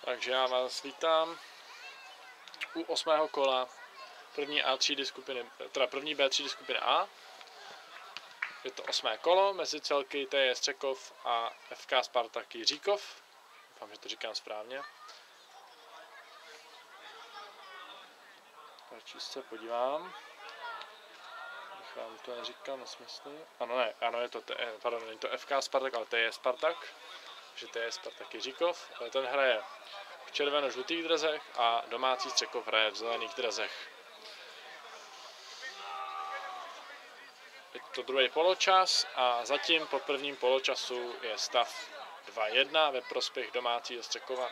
Takže já vás vítám u 8. kola první A třídy skupiny, teda první B třídy skupiny A. Je to 8. kolo mezi celky TJ Střekov a FK Spartak Jiříkov. Doufám, že to říkám správně. Radši se podívám. Když vám to neříkám na smyslu. Ano, je to, pardon, není to FK Spartak, ale TJ Spartak. Takže TJ Spartak Jiříkov. Ten hraje v červeno-žlutých dresech a domácí Střekov hraje v zelených dresech. Je to druhý poločas a zatím po prvním poločasu je stav 2-1 ve prospěch domácího Střekova.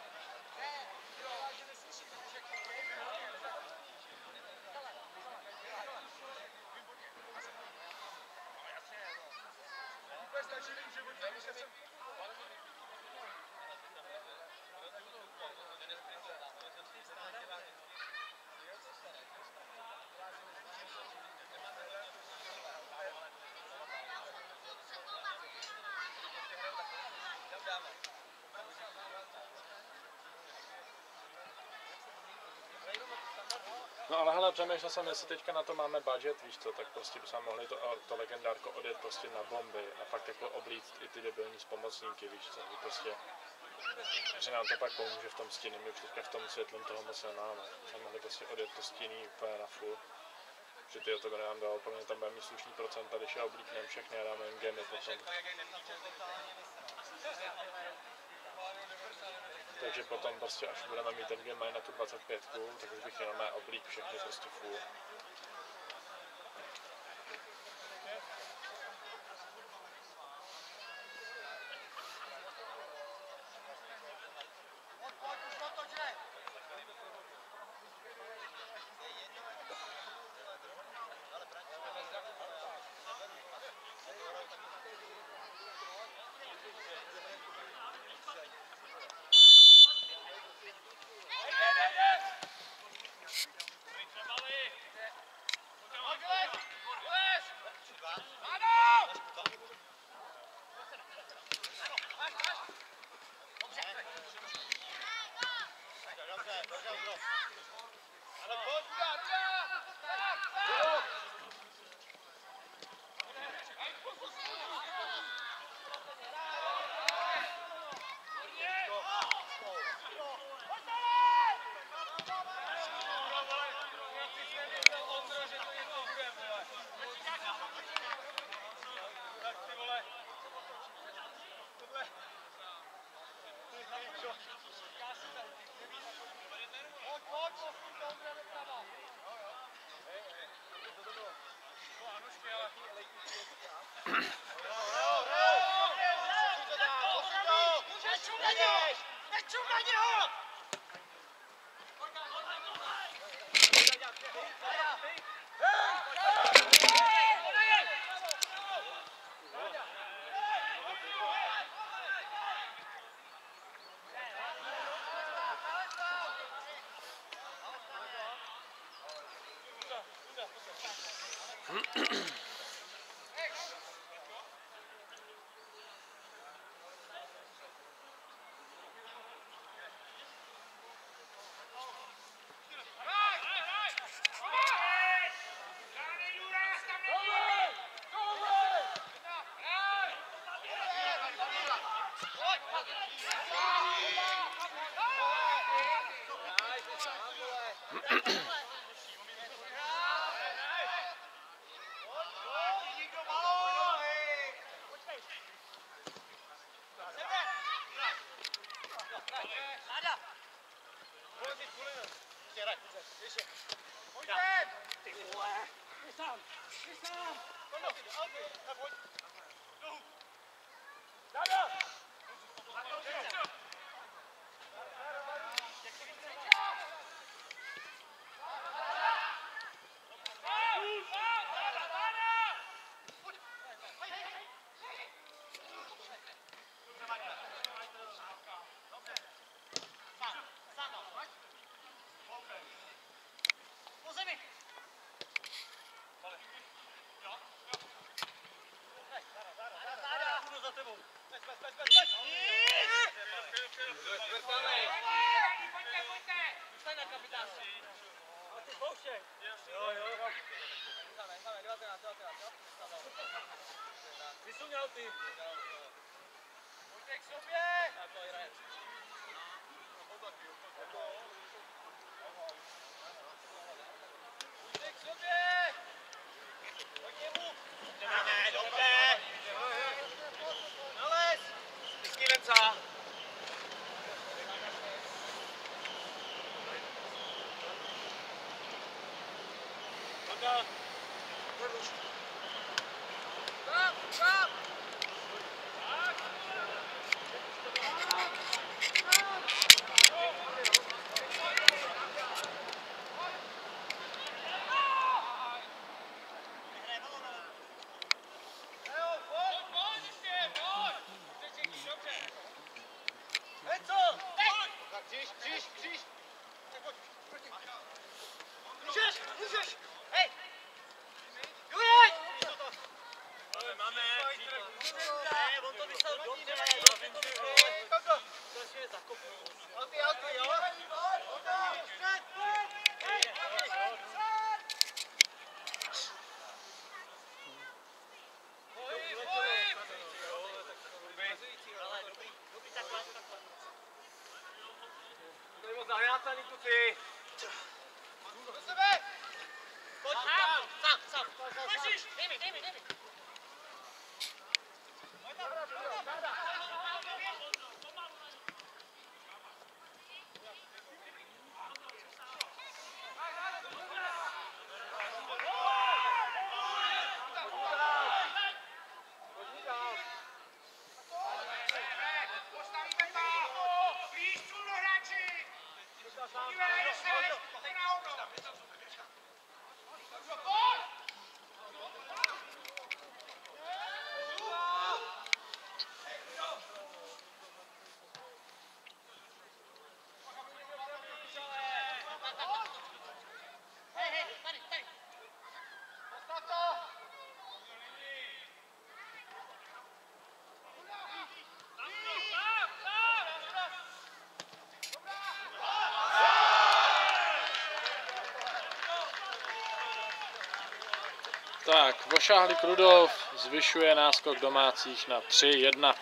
No ale hele, přemýšlel jsem, jestli teďka na to máme budget, víš co, tak prostě bychom mohli to legendárko odjet prostě na bomby a fakt jako oblít i ty debilní spomocníky, víš co, že nám to pak pomůže v tom stínu, my už teďka v tom světlem toho moc nemáme, bychom mohli prostě odjet to stíny úplně na full, že ty to nám dal, pro mě tam bude mít slušný procenta, když já oblíkneme všechny a dáme jim gamy potom. Takže potom prostě, až budeme mít ten game na tu 25, tak už bych jenom oblík všechny prostě full. Vysuněl ty. Pojďte k sobě. Pojďte k sobě. Pojď němu. Ne, dobře. Nalez. Vždycky venca. Stop, stop. Můžeš! Hej! Jurej! Máme! Ne, on to vysel dobře, to je zakopnul. Alty, jo? Střed! Hej! Dobrý, takhle. To je moc zahrácaný, kluci. Do sebe! Pojď, sám. Pojď, dej mi. Tak, Vošáhlik Rudolf zvyšuje náskok domácích na 3-1.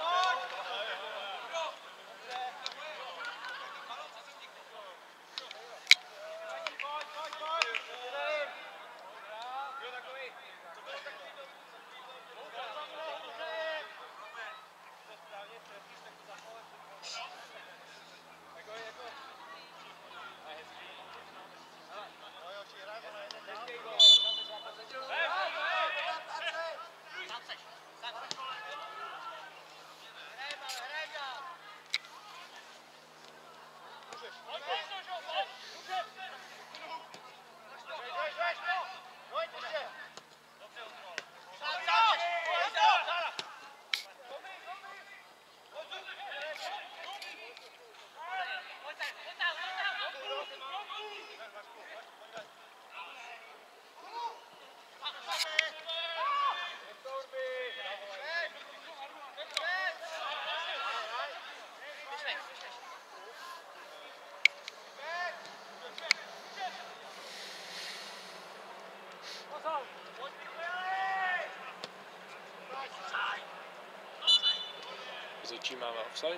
Začí máme offside.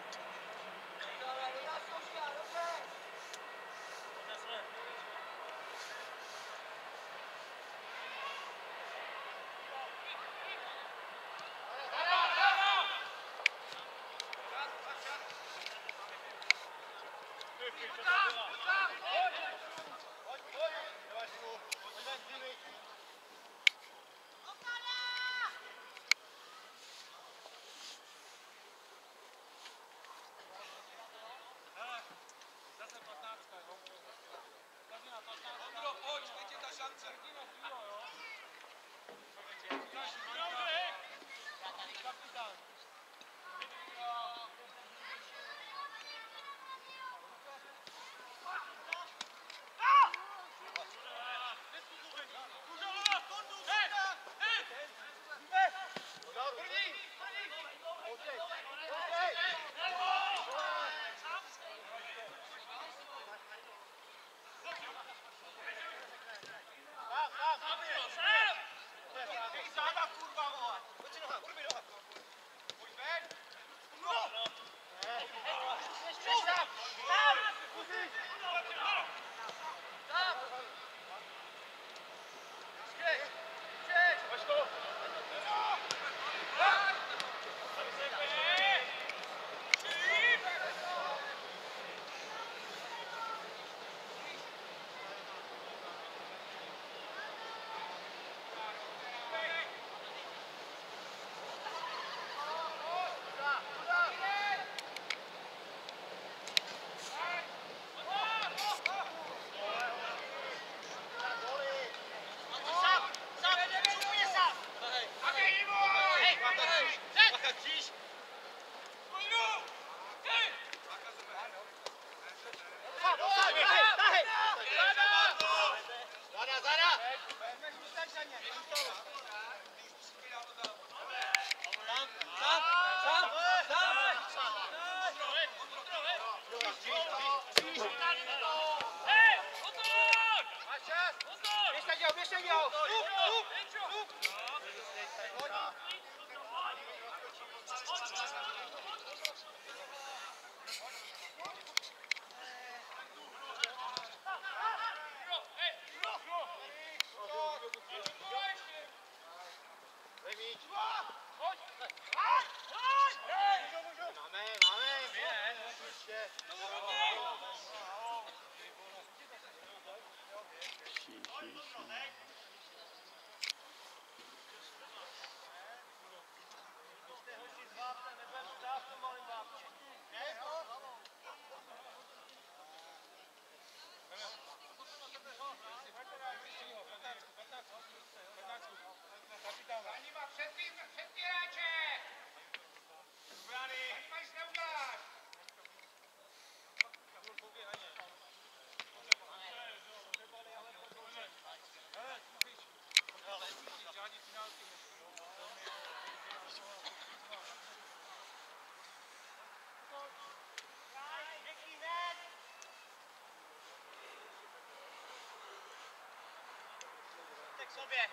Pojďte k sobě.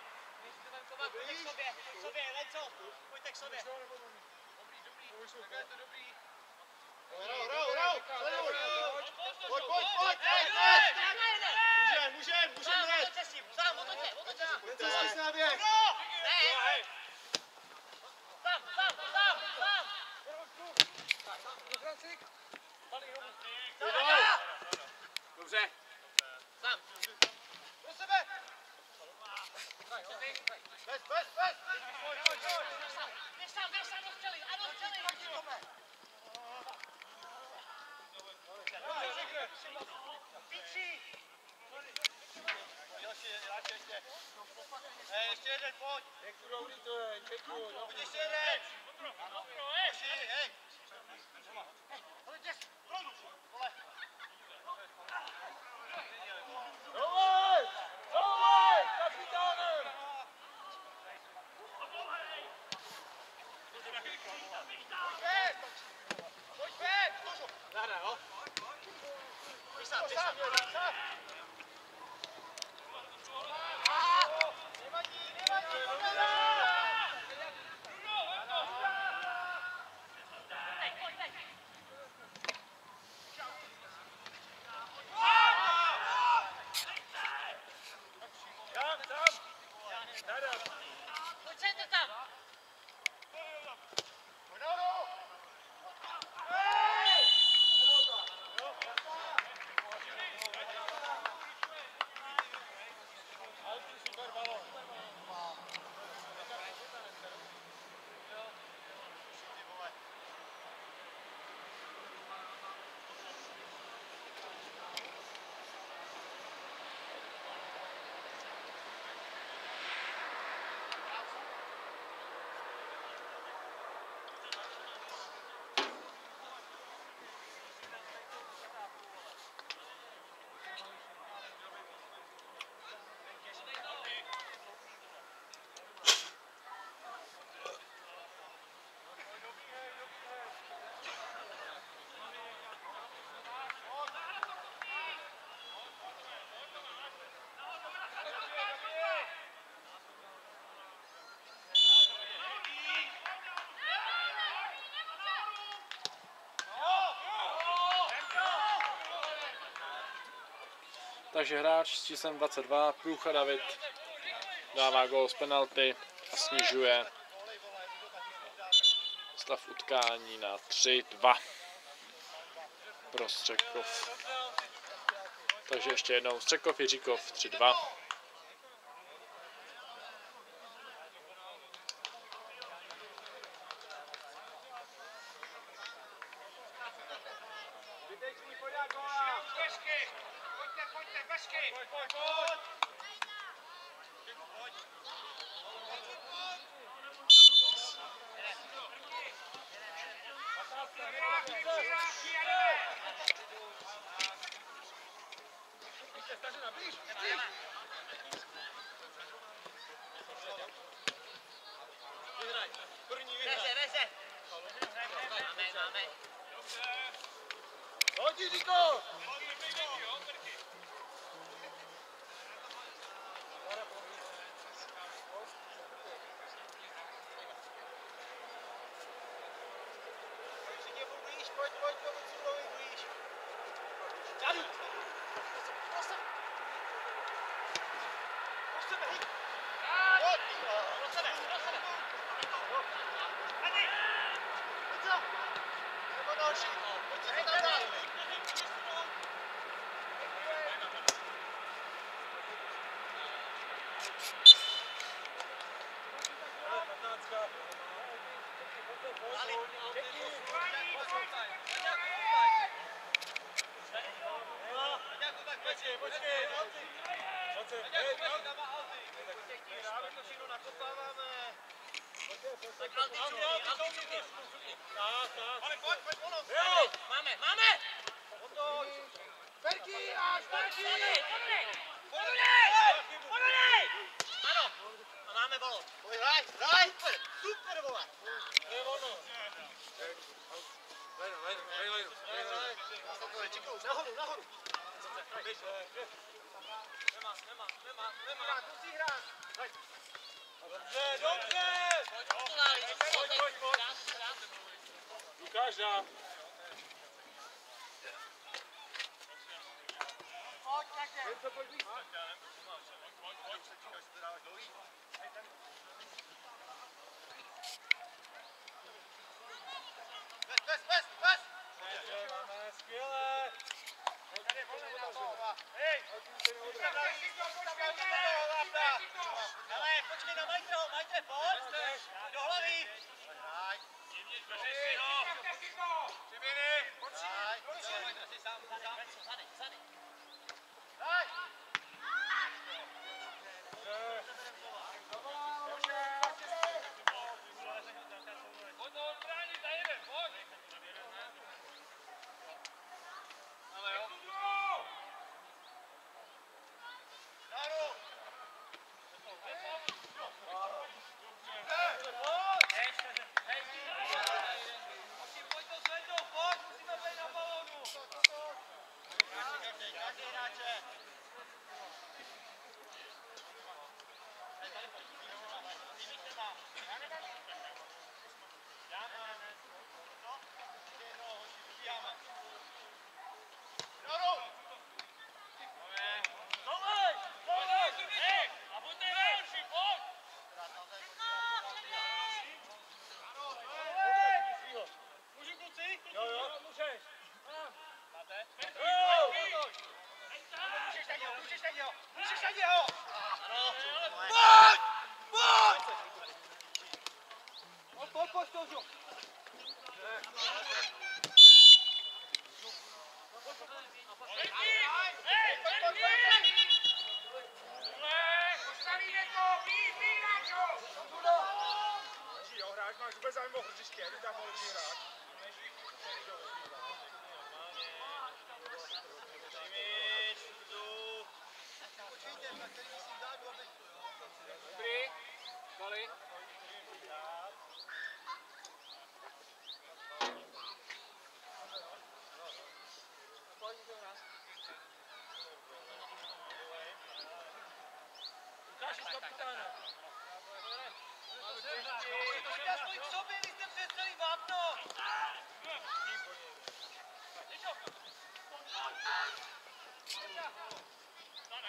Pojďte k sobě, Lenco. Pojďte k sobě. Dobrý. Je to dobrý. Pojď. Můžem. Otočte si, sám, otočte si. Lenco, zkus na běh. Ne. Sám. Dobře. Sám. Pro sebe. Bez. Běž sám, do střely. Ano, střely. Píči. Ještě jeden, pojď. Jak tu dobrý to je, čekuju. Pojď ještě jeden. Hej. Dovoj, kapitánem. Pojď ven. Zahra, jo? Běž sám. Pojďte tam. Takže hráč s číslem 22, Průcha David, dává gól z penalty a snižuje stav utkání na 3-2 pro Střekov. Takže ještě jednou Střekov, Jiříkov 3-2.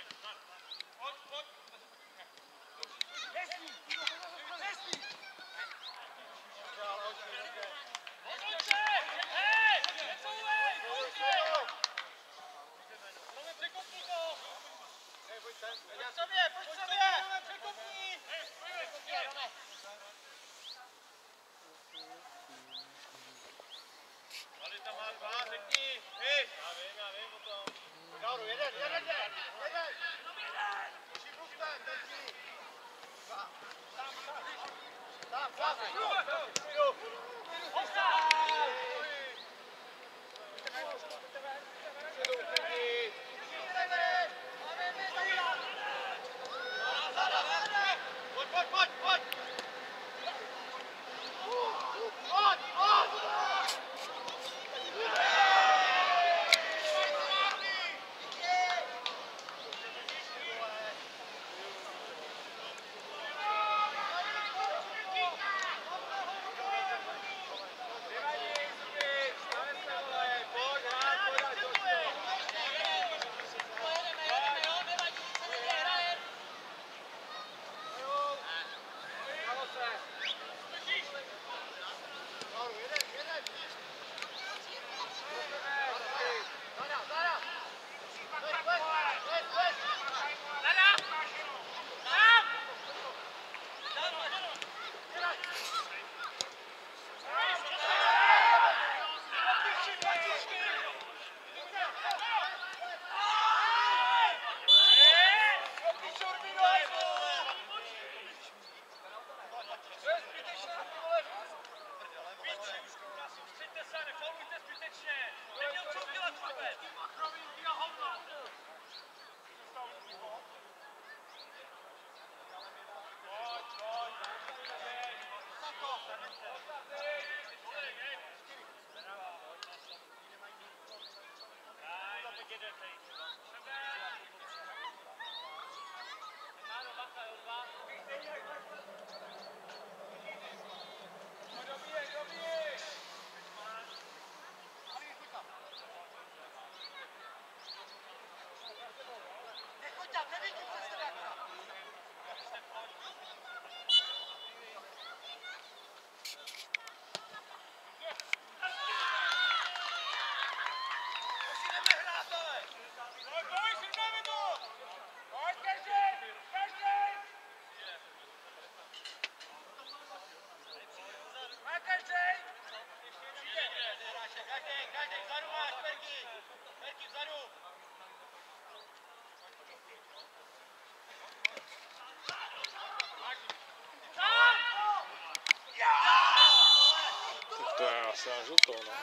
Tak to je asi na žlutou, no.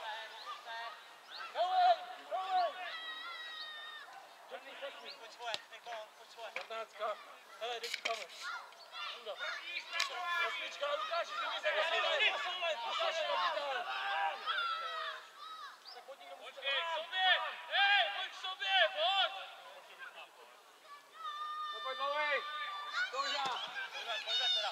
Hele, dej si tam. Osmička, Lukáši, ty mi se posleš, kapitán. Tak pojď někdo musí Počkej, k sobě! Hej, pojď k sobě, pojď! pojď novej. Toža. Pojďme teda.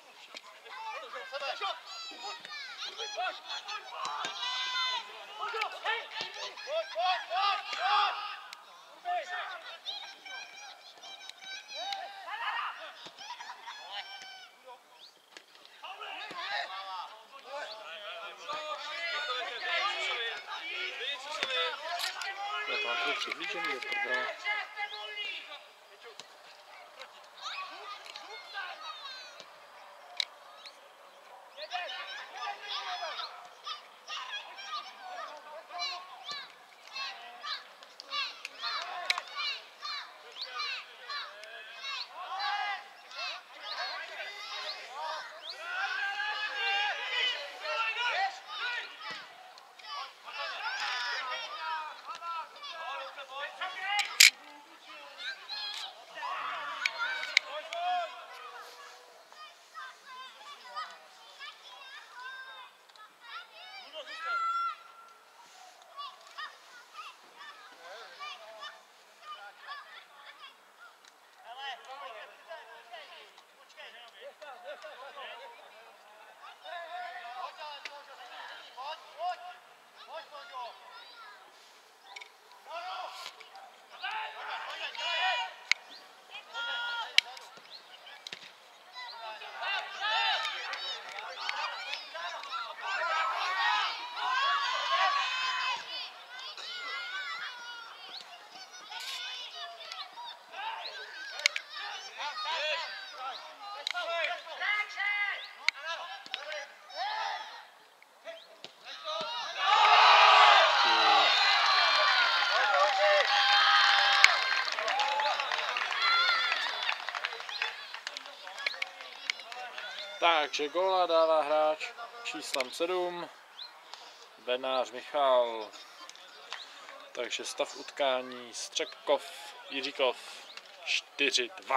Já to mám furt přiblížený do prdele. Takže góla dává hráč číslem 7, Benář Michal. Takže stav utkání Střekov, Jiříkov 4-2.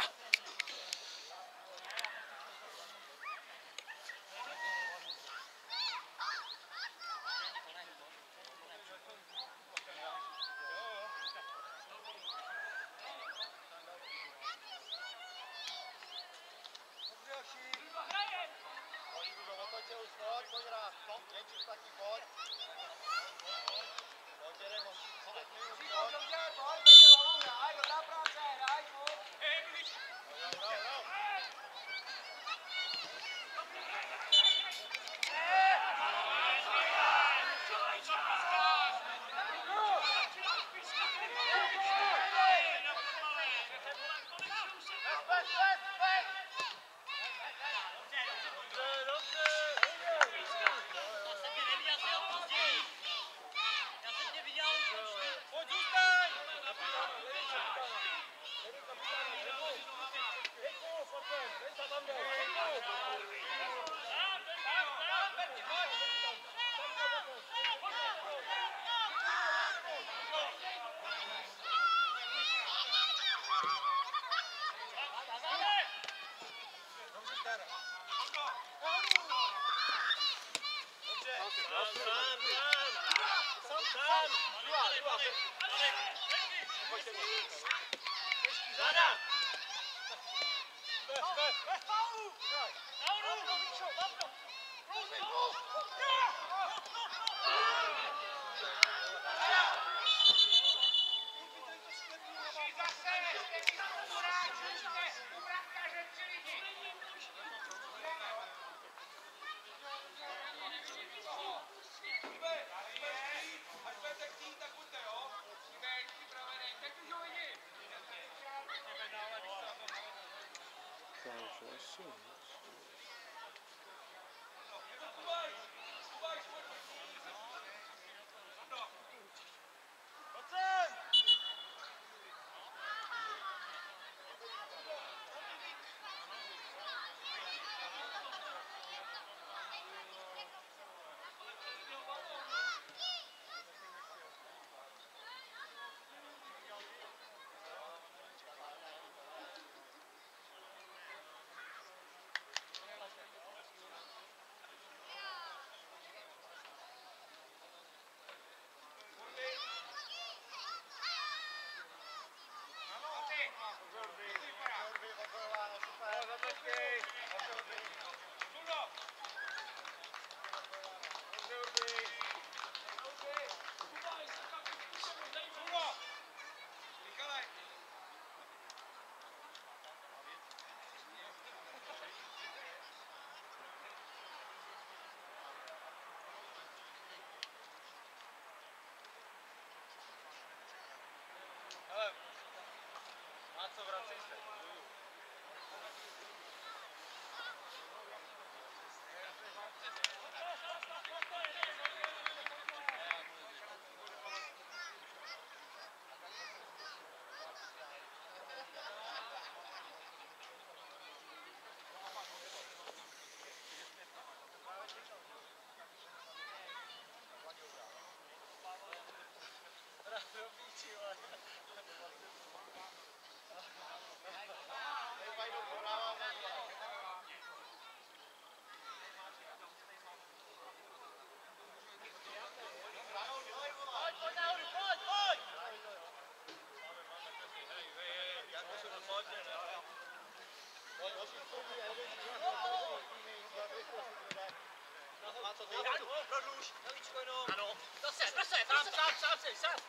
Prodluž, Eličko jenom. Ano. Zase, sám.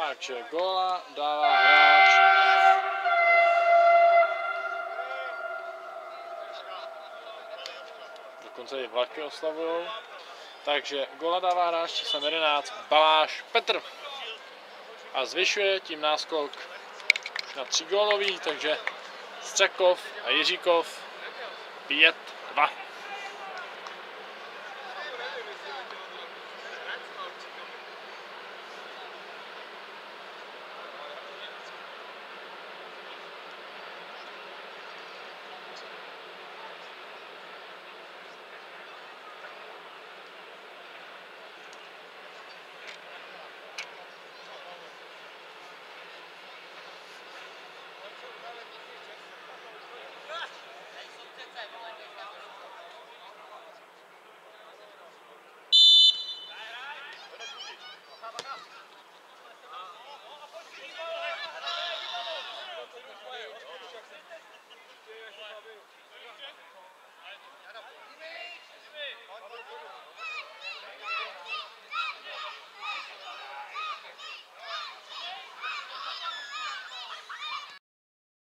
Takže góla dává hráč. Dokonce i vlaky oslavujou. Takže góla dává hráč číslem 11 Baláš Petr. A zvyšuje tím náskok na 3 gólový, takže Střekov a Jiříkov 5-2.